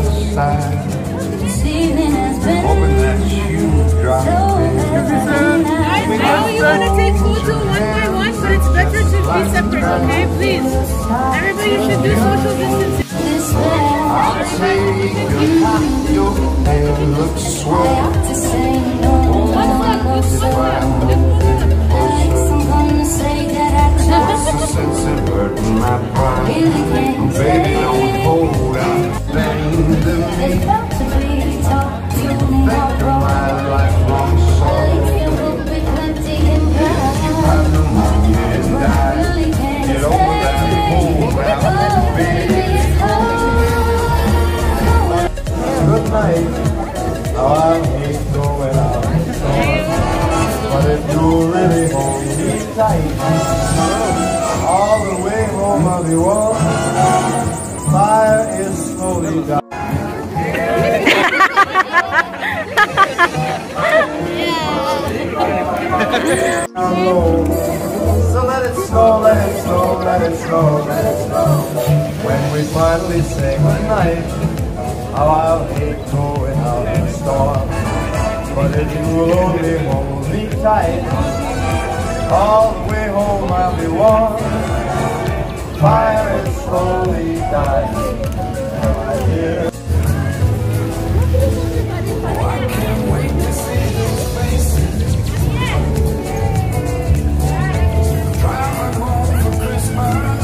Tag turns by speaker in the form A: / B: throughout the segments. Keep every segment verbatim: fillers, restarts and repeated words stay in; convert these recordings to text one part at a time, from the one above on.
A: side. Hoping that you drop in.
B: I know you want to take photo one by one, but it's better to be separate, okay? Please. Everybody should do social distancing.
A: I'll take your, your hair looks swell. What's the sense of hurting my pride? Baby, don't hold out. Bang the me. Think of my lifelong sorrow. If you have no money and die, get over that hold out, baby. Good night. Oh, I hate going out, but if you really hold me tight, all the way home I'll be warm. Fire is slowly dying. So let it snow, let it snow, let it snow, let it snow. When we finally say goodnight, how I'll hate going out in the storm. But if you'll only hold me tight, all the way home I'll be warm. Fire is slowly dying. I hear. Oh, I can't wait to see those faces. Driving home for Christmas.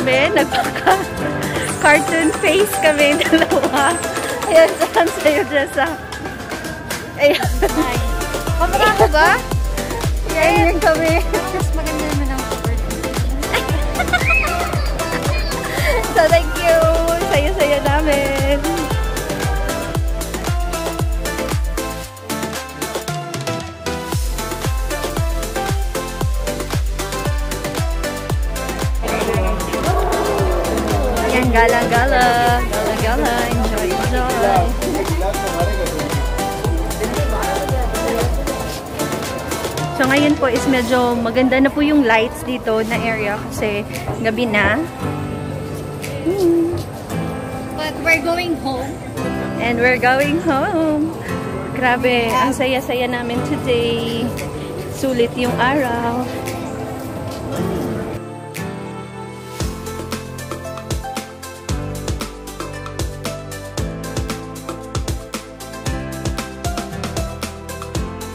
C: kami. Nagpaka-cartoon face kami dalawa. Ayan, saan sa'yo, Jessa? Ayan.
B: Kamera ko ba?
C: Ayan kami.
B: Mas maganda naman ang cover.
C: So, thank you. Saya-saya namin. Ayan, gala-gala. Gala-gala. Enjoy, enjoy. So, ngayon po is medyo maganda na po yung lights dito na area kasi gabi na. Hmm.
B: But we're going home.
C: And we're going home. Grabe, ang saya-saya namin today. Sulit yung araw.